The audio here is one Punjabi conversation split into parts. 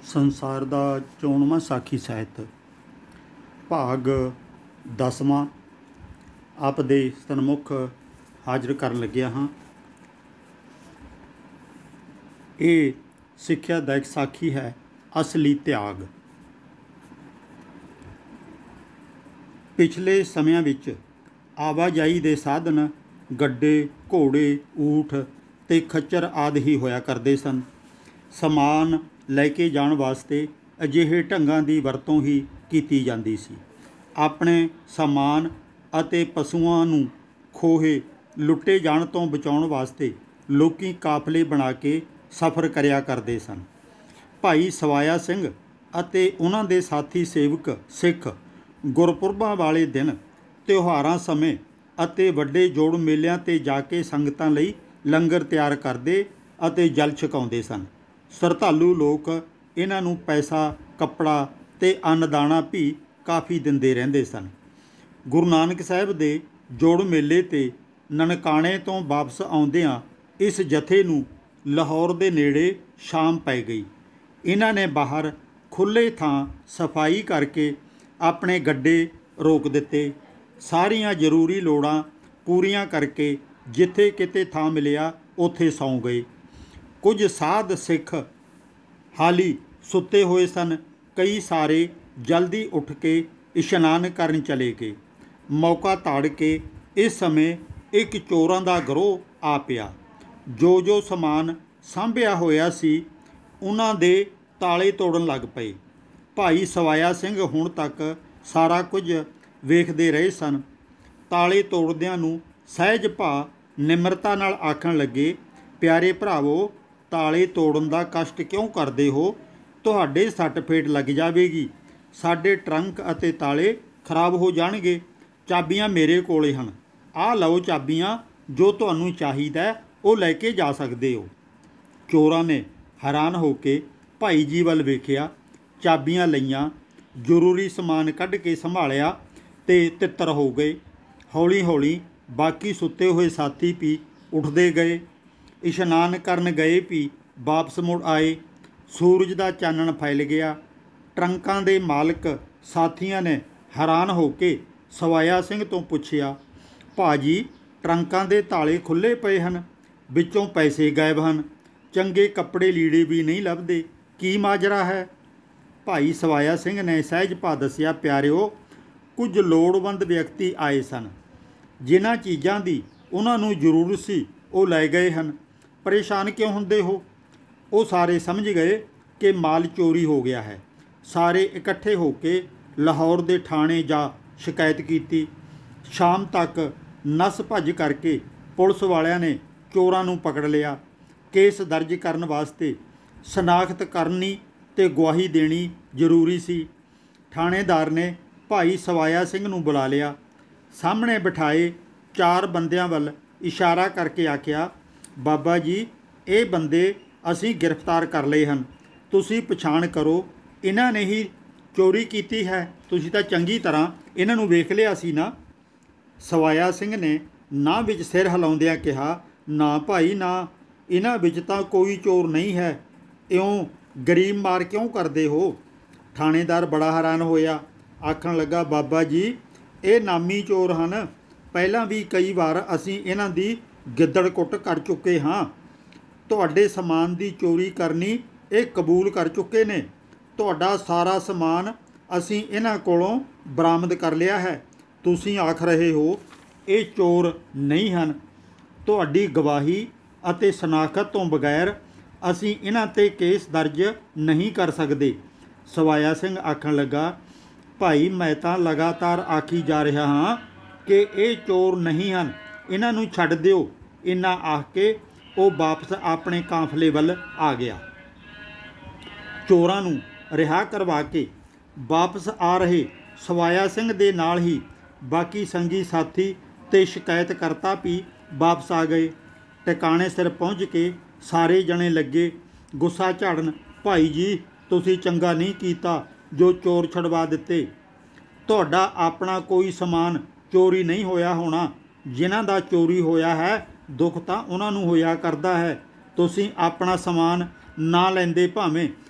ਸੰਸਾਰ ਦਾ 54ਵਾਂ ਸਾਖੀ ਸਾਹਿਤ ਭਾਗ 10ਵਾਂ ਆਪ ਦੇ ਸਨਮੁਖ ਹਾਜ਼ਰ ਕਰਨ ਲੱਗਿਆ ਹਾਂ। ਇਹ ਸਿੱਖਿਆਦਾਇਕ ਸਾਖੀ ਹੈ। ਅਸਲੀ ਤਿਆਗ। ਪਿਛਲੇ ਸਮਿਆਂ ਵਿੱਚ ਆਵਾਜਾਈ ਦੇ ਸਾਧਨ ਗੱਡੇ, ਘੋੜੇ, ਊਠ ਤੇ ਖੱਚਰ ਆਦਿ ਹੀ ਹੋਇਆ ਕਰਦੇ ਸਨ। ਸਮਾਨ ਲੈ ਕੇ ਜਾਣ ਵਾਸਤੇ ਅਜਿਹੇ ਢੰਗਾਂ ਦੀ ਵਰਤੋਂ ਹੀ ਕੀਤੀ ਜਾਂਦੀ ਸੀ। ਆਪਣੇ ਸਮਾਨ ਅਤੇ ਪਸ਼ੂਆਂ ਨੂੰ ਖੋਹੇ ਲੁੱਟੇ ਜਾਣ ਤੋਂ ਬਚਾਉਣ ਵਾਸਤੇ ਲੋਕੀ ਕਾਫਲੇ ਬਣਾ ਕੇ ਸਫ਼ਰ ਕਰਿਆ ਕਰਦੇ ਸਨ। ਭਾਈ ਸਵਾਇਆ ਸਿੰਘ ਅਤੇ ਉਹਨਾਂ ਦੇ ਸਾਥੀ ਸੇਵਕ ਸਿੱਖ ਗੁਰਪੁਰਬਾਂ ਵਾਲੇ ਦਿਨ, ਤਿਉਹਾਰਾਂ ਸਮੇਂ ਅਤੇ ਵੱਡੇ ਜੋੜ ਮੇਲਿਆਂ 'ਤੇ ਜਾ ਕੇ ਸੰਗਤਾਂ ਲਈ ਲੰਗਰ ਤਿਆਰ ਕਰਦੇ ਅਤੇ ਜਲ ਛਕਾਉਂਦੇ ਸਨ। ਸ਼ਰਧਾਲੂ ਲੋਕ ਇਹਨਾਂ ਨੂੰ ਪੈਸਾ, ਕੱਪੜਾ ਤੇ ਅੰਨ-ਦਾਣਾ ਵੀ ਕਾਫੀ ਦਿੰਦੇ ਰਹਿੰਦੇ ਸਨ। ਗੁਰੂ ਨਾਨਕ ਸਾਹਿਬ ਦੇ ਜੋੜ ਮੇਲੇ 'ਤੇ ਨਨਕਾਣੇ ਤੋਂ ਵਾਪਸ ਆਉਂਦਿਆਂ ਇਸ ਜਥੇ ਨੂੰ ਲਾਹੌਰ ਦੇ ਨੇੜੇ ਸ਼ਾਮ ਪੈ ਗਈ। ਇਹਨਾਂ ਨੇ ਬਾਹਰ ਖੁੱਲ੍ਹੇ ਥਾਂ ਸਫਾਈ ਕਰਕੇ ਆਪਣੇ ਗੱਡੇ ਰੋਕ ਦਿੱਤੇ। ਸਾਰੀਆਂ ਜ਼ਰੂਰੀ ਲੋੜਾਂ ਪੂਰੀਆਂ ਕਰਕੇ ਜਿੱਥੇ ਕਿਤੇ ਥਾਂ ਮਿਲਿਆ ਉੱਥੇ ਸੌਂ ਗਏ। ਕੁਝ ਸਾਧ ਸਿੱਖ ਹਾਲੀ ਸੁੱਤੇ ਹੋਏ ਸਨ। ਕਈ ਸਾਰੇ ਜਲਦੀ ਉੱਠ ਕੇ ਇਸ਼ਨਾਨ ਕਰਨ ਚਲੇ ਗਏ। ਮੌਕਾ ਤਾੜ ਕੇ ਇਸ ਸਮੇਂ ਇੱਕ ਚੋਰਾਂ ਦਾ ਗਰੋਹ ਆ ਪਿਆ। ਜੋ ਸਮਾਨ ਸਾਂਭਿਆ ਹੋਇਆ ਸੀ ਉਹਨਾਂ ਦੇ ਤਾਲੇ ਤੋੜਨ ਲੱਗ ਪਏ। ਭਾਈ ਸਵਾਇਆ ਸਿੰਘ ਹੁਣ ਤੱਕ ਸਾਰਾ ਕੁਝ ਵੇਖਦੇ ਰਹੇ ਸਨ। ਤਾਲੇ ਤੋੜਦਿਆਂ ਨੂੰ ਸਹਿਜ ਭਾ ਨਿਮਰਤਾ ਨਾਲ ਆਖਣ ਲੱਗੇ, ਪਿਆਰੇ ਭਰਾਵੋ, ਤਾਲੇ ਤੋੜਨ ਦਾ ਕਸ਼ਟ ਕਿਉਂ ਕਰਦੇ ਹੋ? ਤੁਹਾਡੇ ਸੱਟ ਫੇਟ ਲੱਗ ਜਾਵੇਗੀ। ਸਾਡੇ ਟਰੰਕ ਅਤੇ ਤਾਲੇ ਖਰਾਬ ਹੋ ਜਾਣਗੇ। ਚਾਬੀਆਂ ਮੇਰੇ ਕੋਲੇ ਹਨ। ਆਹ ਲਓ ਚਾਬੀਆਂ, ਜੋ ਤੁਹਾਨੂੰ ਚਾਹੀਦਾ ਉਹ ਲੈ ਕੇ ਜਾ ਸਕਦੇ ਹੋ। ਚੋਰਾਂ ਨੇ ਹੈਰਾਨ ਹੋ ਕੇ ਭਾਈ ਜੀ ਵੱਲ ਵੇਖਿਆ, ਚਾਬੀਆਂ ਲਈਆਂ, ਜ਼ਰੂਰੀ ਸਮਾਨ ਕੱਢ ਕੇ ਸੰਭਾਲਿਆ ਤੇ ਤਿੱਤਰ ਹੋ ਗਏ। ਹੌਲੀ ਹੌਲੀ ਬਾਕੀ ਸੁੱਤੇ ਹੋਏ ਸਾਥੀ ਵੀ ਉੱਠਦੇ ਗਏ। ਇਸ਼ਨਾਨ ਕਰਨ ਗਏ ਵੀ ਵਾਪਸ ਮੁੜ ਆਏ। ਸੂਰਜ ਦਾ ਚਾਨਣ ਫੈਲ ਗਿਆ। ਟਰੰਕਾਂ ਦੇ ਮਾਲਕ ਸਾਥੀਆਂ ਨੇ ਹੈਰਾਨ ਹੋ ਕੇ ਸਵਾਇਆ ਸਿੰਘ ਤੋਂ ਪੁੱਛਿਆ, ਭਾਜੀ, ਟਰੰਕਾਂ ਦੇ ਤਾਲੇ ਖੁੱਲ੍ਹੇ ਪਏ ਹਨ, ਵਿੱਚੋਂ ਪੈਸੇ ਗਾਇਬ ਹਨ, ਚੰਗੇ ਕੱਪੜੇ ਲੀੜੇ ਵੀ ਨਹੀਂ ਲੱਭਦੇ, ਕੀ ਮਾਜਰਾ ਹੈ? ਭਾਈ ਸਵਾਇਆ ਸਿੰਘ ਨੇ ਸਹਿਜ ਭਾ ਦੱਸਿਆ, ਪਿਆਰਿਓ, ਕੁਝ ਲੋੜਵੰਦ ਵਿਅਕਤੀ ਆਏ ਸਨ। ਜਿਨ੍ਹਾਂ ਚੀਜ਼ਾਂ ਦੀ ਉਹਨਾਂ ਨੂੰ ਜ਼ਰੂਰਤ ਸੀ ਉਹ ਲੈ ਗਏ ਹਨ। ਪਰੇਸ਼ਾਨ ਕਿਉਂ ਹੁੰਦੇ ਹੋ? ਉਹ ਸਾਰੇ ਸਮਝ ਗਏ ਕਿ ਮਾਲ ਚੋਰੀ ਹੋ ਗਿਆ ਹੈ। ਸਾਰੇ ਇਕੱਠੇ ਹੋ ਕੇ ਲਾਹੌਰ ਦੇ ਥਾਣੇ ਜਾ ਸ਼ਿਕਾਇਤ ਕੀਤੀ। ਸ਼ਾਮ ਤੱਕ ਨਸ ਭੱਜ ਕਰਕੇ ਪੁਲਿਸ ਵਾਲਿਆਂ ਨੇ ਚੋਰਾਂ ਨੂੰ ਪਕੜ ਲਿਆ। ਕੇਸ ਦਰਜ ਕਰਨ ਵਾਸਤੇ ਸ਼ਨਾਖਤ ਕਰਨੀ ਤੇ ਗਵਾਹੀ ਦੇਣੀ ਜ਼ਰੂਰੀ ਸੀ। ਥਾਣੇਦਾਰ ਨੇ ਭਾਈ ਸਵਾਇਆ ਸਿੰਘ ਨੂੰ ਬੁਲਾ ਲਿਆ। ਸਾਹਮਣੇ ਬਿਠਾਏ 4 ਬੰਦਿਆਂ ਵੱਲ ਇਸ਼ਾਰਾ ਕਰਕੇ ਆਖਿਆ, ਬਾਬਾ ਜੀ, ਇਹ ਬੰਦੇ ਅਸੀਂ ਗ੍ਰਿਫਤਾਰ ਕਰ ਲਏ ਹਨ। ਤੁਸੀਂ ਪਛਾਣ ਕਰੋ, ਇਹਨਾਂ ਨੇ ਹੀ ਚੋਰੀ ਕੀਤੀ ਹੈ। ਤੁਸੀਂ ਤਾਂ ਚੰਗੀ ਤਰ੍ਹਾਂ ਇਹਨਾਂ ਨੂੰ ਵੇਖ ਲਿਆ ਸੀ ਨਾ? ਸਵਾਇਆ ਸਿੰਘ ਨੇ ਨਾ ਵਿੱਚ ਸਿਰ ਹਿਲਾਉਂਦਿਆਂ ਕਿਹਾ, ਨਾ ਭਾਈ ਨਾ, ਇਹਨਾਂ ਵਿੱਚ ਤਾਂ ਕੋਈ ਚੋਰ ਨਹੀਂ ਹੈ। ਇਉਂ ਗਰੀਬ ਮਾਰ ਕਿਉਂ ਕਰਦੇ ਹੋ? ਥਾਣੇਦਾਰ ਬੜਾ ਹੈਰਾਨ ਹੋਇਆ। ਆਖਣ ਲੱਗਾ, ਬਾਬਾ ਜੀ, ਇਹ ਨਾਮੀ ਚੋਰ ਹਨ। ਪਹਿਲਾਂ ਵੀ ਕਈ ਵਾਰ ਅਸੀਂ ਇਹਨਾਂ ਦੀ ਗਿੱਦੜ ਕੁੱਟ ਕਰ ਚੁੱਕੇ ਹਾਂ। ਤੁਹਾਡੇ ਸਮਾਨ ਦੀ ਚੋਰੀ ਕਰਨੀ ਇਹ ਕਬੂਲ ਕਰ ਚੁੱਕੇ ਨੇ। ਤੁਹਾਡਾ ਸਾਰਾ ਸਮਾਨ ਅਸੀਂ ਇਹਨਾਂ ਕੋਲੋਂ ਬਰਾਮਦ ਕਰ ਲਿਆ ਹੈ। ਤੁਸੀਂ ਆਖ ਰਹੇ ਹੋ ਇਹ ਚੋਰ ਨਹੀਂ ਹਨ। ਤੁਹਾਡੀ ਗਵਾਹੀ ਅਤੇ ਸ਼ਨਾਖਤ ਤੋਂ ਬਗੈਰ ਅਸੀਂ ਇਹਨਾਂ 'ਤੇ ਕੇਸ ਦਰਜ ਨਹੀਂ ਕਰ ਸਕਦੇ। ਸਵਾਇਆ ਸਿੰਘ ਆਖਣ ਲੱਗਾ, ਭਾਈ, ਮੈਂ ਤਾਂ ਲਗਾਤਾਰ ਆਖੀ ਜਾ ਰਿਹਾ ਹਾਂ ਕਿ ਇਹ ਚੋਰ ਨਹੀਂ ਹਨ, ਇਹਨਾਂ ਨੂੰ ਛੱਡ ਦਿਓ। ਇੰਨਾ ਆਖ ਕੇ ਉਹ ਵਾਪਸ ਆਪਣੇ ਕਾਫਲੇ ਵੱਲ ਆ ਗਿਆ। ਚੋਰਾਂ ਨੂੰ ਰਿਹਾ ਕਰਵਾ ਕੇ ਵਾਪਸ ਆ ਰਹੇ ਸਵਾਇਆ ਸਿੰਘ ਦੇ ਨਾਲ ਹੀ ਬਾਕੀ ਸੰਗੀ ਸਾਥੀ ਤੇ ਸ਼ਿਕਾਇਤਕਰਤਾ ਵੀ ਵਾਪਸ ਆ ਗਏ। ਟਿਕਾਣੇ ਸਿਰ ਪਹੁੰਚ ਕੇ ਸਾਰੇ ਜਣੇ ਲੱਗੇ ਗੁੱਸਾ ਝਾੜਨ, ਭਾਈ ਜੀ, ਤੁਸੀਂ ਚੰਗਾ ਨਹੀਂ ਕੀਤਾ ਜੋ ਚੋਰ ਛੁਡਵਾ ਦਿੱਤੇ। ਤੁਹਾਡਾ ਆਪਣਾ ਕੋਈ ਸਮਾਨ ਚੋਰੀ ਨਹੀਂ ਹੋਇਆ ਹੋਣਾ। ਜਿਨ੍ਹਾਂ ਦਾ ਚੋਰੀ ਹੋਇਆ ਹੈ, ਦੁੱਖ ਤਾਂ ਉਹਨਾਂ ਨੂੰ ਹੋਇਆ ਕਰਦਾ ਹੈ। ਤੁਸੀਂ ਆਪਣਾ ਸਮਾਨ ਨਾ ਲੈਂਦੇ ਭਾਵੇਂ,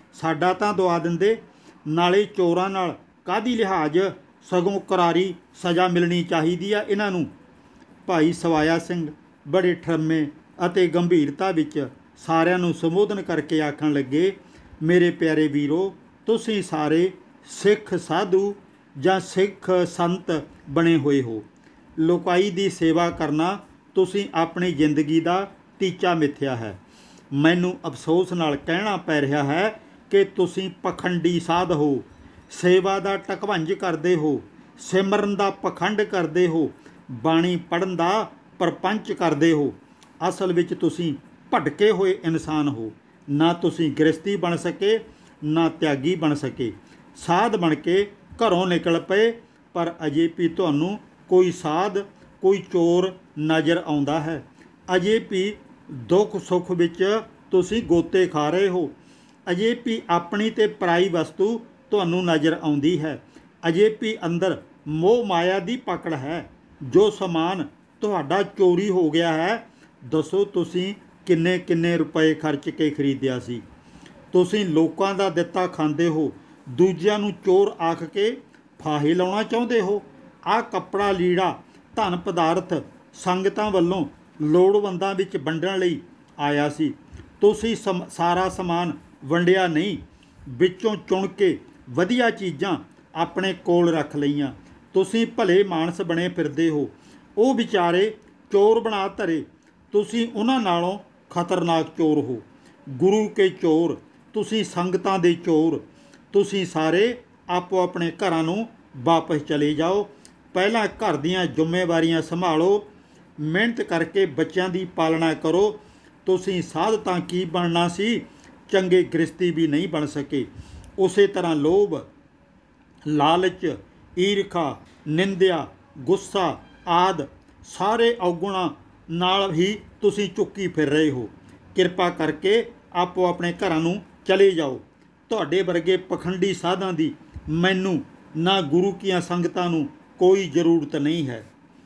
ਸਾਡਾ ਤਾਂ ਦਵਾ ਦਿੰਦੇ। ਨਾਲੇ ਚੋਰਾਂ ਨਾਲ ਕਾਹਦੀ ਲਿਹਾਜ਼, ਸਗੋਂ ਕਰਾਰੀ ਸਜ਼ਾ ਮਿਲਣੀ ਚਾਹੀਦੀ ਆ ਇਹਨਾਂ ਨੂੰ। ਭਾਈ ਸਵਾਇਆ ਸਿੰਘ ਬੜੇ ਠਰਮੇ ਅਤੇ ਗੰਭੀਰਤਾ ਵਿੱਚ ਸਾਰਿਆਂ ਨੂੰ ਸੰਬੋਧਨ ਕਰਕੇ ਆਖਣ ਲੱਗੇ, ਮੇਰੇ ਪਿਆਰੇ ਵੀਰੋ, ਤੁਸੀਂ ਸਾਰੇ ਸਿੱਖ ਸਾਧੂ ਜਾਂ ਸਿੱਖ ਸੰਤ ਬਣੇ ਹੋਏ ਹੋ। ਲੋਕਾਈ ਦੀ ਸੇਵਾ ਕਰਨਾ ਤੁਸੀਂ ਆਪਣੀ ਜ਼ਿੰਦਗੀ ਦਾ ਟੀਚਾ ਮਿਥਿਆ ਹੈ। ਮੈਨੂੰ ਅਫਸੋਸ ਨਾਲ ਕਹਿਣਾ ਪੈ ਰਿਹਾ ਹੈ ਕਿ ਤੁਸੀਂ ਪਖੰਡੀ ਸਾਧ ਹੋ, ਸੇਵਾ ਦਾ ਟਕਵੰਜ ਕਰਦੇ ਹੋ, ਸਿਮਰਨ ਦਾ ਪਖੰਡ ਕਰਦੇ ਹੋ, ਬਾਣੀ ਪੜ੍ਹਨ ਦਾ ਪ੍ਰਪੰਚ ਕਰਦੇ ਹੋ। ਅਸਲ ਵਿੱਚ ਤੁਸੀਂ ਭਟਕੇ ਹੋਏ ਇਨਸਾਨ ਹੋ। ਨਾ ਤੁਸੀਂ ਗ੍ਰਸਤੀ ਬਣ ਸਕੇ, ਨਾ ਤਿਆਗੀ ਬਣ ਸਕੇ। ਸਾਧ ਬਣ ਕੇ ਘਰੋਂ ਨਿਕਲ ਪਏ, ਪਰ ਅਜੇ ਵੀ ਤੁਹਾਨੂੰ ਕੋਈ ਸਾਧ, ਕੋਈ ਚੋਰ ਨਜ਼ਰ ਆਉਂਦਾ ਹੈ। ਅਜੇ ਵੀ ਦੁੱਖ ਸੁੱਖ ਵਿੱਚ ਤੁਸੀਂ ਗੋਤੇ ਖਾ ਰਹੇ ਹੋ। ਅਜੇ ਵੀ ਆਪਣੀ ਤੇ ਪਰਾਈ ਵਸਤੂ ਤੁਹਾਨੂੰ ਨਜ਼ਰ ਆਉਂਦੀ ਹੈ। ਅਜੇ ਵੀ ਅੰਦਰ ਮੋਹ ਮਾਇਆ ਦੀ ਪਕੜ ਹੈ। ਜੋ ਸਮਾਨ ਤੁਹਾਡਾ ਚੋਰੀ ਹੋ ਗਿਆ ਹੈ, ਦੱਸੋ ਤੁਸੀਂ ਕਿੰਨੇ ਕਿੰਨੇ ਰੁਪਏ ਖਰਚ ਕੇ ਖਰੀਦਿਆ ਸੀ। ਤੁਸੀਂ ਲੋਕਾਂ ਦਾ ਦਿੱਤਾ ਖਾਂਦੇ ਹੋ, ਦੂਜਿਆਂ ਨੂੰ ਚੋਰ ਆਖ ਕੇ ਫਾਹੇ ਲਾਉਣਾ ਚਾਹੁੰਦੇ ਹੋ। ਆਹ ਕੱਪੜਾ ਲੀੜਾ ਧਨ ਪਦਾਰਥ ਸੰਗਤਾਂ ਵੱਲੋਂ ਲੋੜਵੰਦਾਂ ਵਿੱਚ ਵੰਡਣ ਲਈ ਆਇਆ ਸੀ। ਤੁਸੀਂ ਸਾਰਾ ਸਮਾਨ ਵੰਡਿਆ ਨਹੀਂ, ਵਿੱਚੋਂ ਚੁਣ ਕੇ ਵਧੀਆ ਚੀਜ਼ਾਂ ਆਪਣੇ ਕੋਲ ਰੱਖ ਲਈਆਂ। ਤੁਸੀਂ ਭਲੇ ਮਾਨਸ ਬਣੇ ਫਿਰਦੇ ਹੋ, ਉਹ ਵਿਚਾਰੇ ਚੋਰ ਬਣਾ ਧਰੇ। ਤੁਸੀਂ ਉਹਨਾਂ ਨਾਲੋਂ ਖਤਰਨਾਕ ਚੋਰ ਹੋ। ਗੁਰੂ ਕੇ ਚੋਰ, ਤੁਸੀਂ ਸੰਗਤਾਂ ਦੇ ਚੋਰ। ਤੁਸੀਂ ਸਾਰੇ ਆਪੋ ਆਪਣੇ ਘਰਾਂ ਨੂੰ ਵਾਪਸ ਚਲੇ ਜਾਓ। ਪਹਿਲਾਂ ਘਰ ਦੀਆਂ ਜ਼ਿੰਮੇਵਾਰੀਆਂ ਸੰਭਾਲੋ, ਮਿਹਨਤ ਕਰਕੇ ਬੱਚਿਆਂ ਦੀ ਪਾਲਣਾ ਕਰੋ। ਤੁਸੀਂ ਸਾਧ ਤਾਂ ਕੀ ਬਣਨਾ ਸੀ, ਚੰਗੇ ਗ੍ਰਸਤੀ ਵੀ ਨਹੀਂ ਬਣ ਸਕੇ। ਉਸੇ ਤਰ੍ਹਾਂ ਲੋਭ, ਲਾਲਚ, ਈਰਖਾ, ਨਿੰਦਿਆ, ਗੁੱਸਾ ਆਦਿ ਸਾਰੇ ਔਗੁਣਾਂ ਨਾਲ ਹੀ ਤੁਸੀਂ ਚੁੱਕੀ ਫਿਰ ਰਹੇ ਹੋ। ਕਿਰਪਾ ਕਰਕੇ ਆਪੋ ਆਪਣੇ ਘਰਾਂ ਨੂੰ ਚਲੇ ਜਾਓ। ਤੁਹਾਡੇ ਵਰਗੇ ਪਖੰਡੀ ਸਾਧਾਂ ਦੀ ਮੈਨੂੰ ਨਾ ਗੁਰੂ ਕੀਆਂ ਸੰਗਤਾਂ ਨੂੰ ਕੋਈ ਜ਼ਰੂਰਤ ਨਹੀਂ ਹੈ।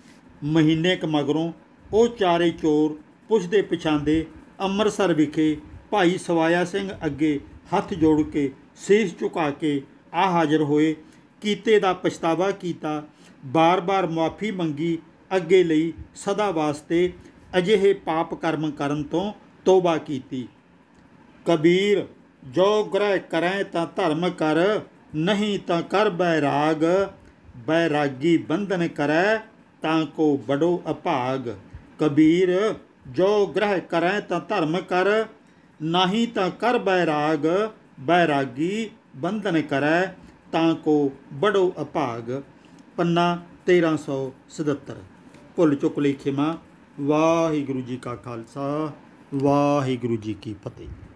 ਮਹੀਨੇ ਕੁ ਮਗਰੋਂ ਉਹ ਚਾਰੇ ਚੋਰ ਪੁੱਛਦੇ ਪਛਾਂਦੇ ਅੰਮ੍ਰਿਤਸਰ ਵਿਖੇ ਭਾਈ ਸਵਾਇਆ ਸਿੰਘ ਅੱਗੇ ਹੱਥ ਜੋੜ ਕੇ ਸੀਸ ਝੁਕਾ ਕੇ ਆ ਹਾਜ਼ਰ ਹੋਏ। ਕੀਤੇ ਦਾ ਪਛਤਾਵਾ ਕੀਤਾ, ਬਾਰ-ਬਾਰ ਮੁਆਫੀ ਮੰਗੀ, ਅੱਗੇ ਲਈ ਸਦਾ ਵਾਸਤੇ ਅਜਿਹੇ ਪਾਪ ਕਰਮ ਕਰਨ ਤੋਂ ਤੋਬਾ ਕੀਤੀ। ਕਬੀਰ ਜੋ ਗ੍ਰਹਿ ਕਰੈ ਤਾਂ ਧਰਮ ਕਰ, ਨਹੀਂ ਤਾਂ ਕਰ ਬੈਰਾਗ। ਬੈਰਾਗੀ ਬੰਧਨ ਕਰੈ ਤਾਂ ਕੋ ਬੜੋ ਅਭਾਗ। ਕਬੀਰ ਜੋ ਗ੍ਰਹਿ ਕਰੈ ਤਾਂ ਧਰਮ ਕਰ, ਨਹੀਂ ਤਾਂ ਕਰ ਬੈਰਾਗ। ਬੈਰਾਗੀ ਬੰਧਨ ਕਰੈ ਤਾਂ ਕੋ ਬੜੋ ਅਭਾਗ। ਪੰਨਾ 1377। ਭੁੱਲ ਚੁੱਕ ਲਈ ਖਿਮਾ। ਵਾਹਿਗੁਰੂ ਜੀ ਕਾ ਖਾਲਸਾ, ਵਾਹਿਗੁਰੂ ਜੀ ਕੀ ਫਤਿਹ।